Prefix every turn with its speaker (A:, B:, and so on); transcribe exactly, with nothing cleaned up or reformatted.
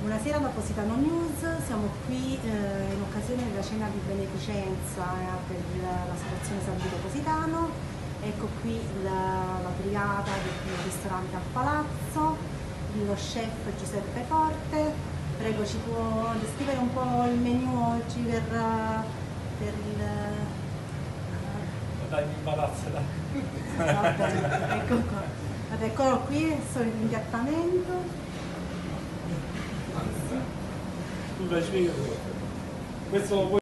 A: Buonasera da Positano News, siamo qui eh, in occasione della cena di beneficenza eh, per l'Associazione San Vito Positano. Ecco qui la, la brigata del ristorante al Palazzo, lo chef Giuseppe Forte. Prego, ci può descrivere un po' il menù oggi per, per il...
B: Dai, mi imbarazza, dai.
A: Vabbè, ecco qua. Vabbè, eccolo qui, sono l'impiattamento.
B: Tu la spiego. Questo lo puoi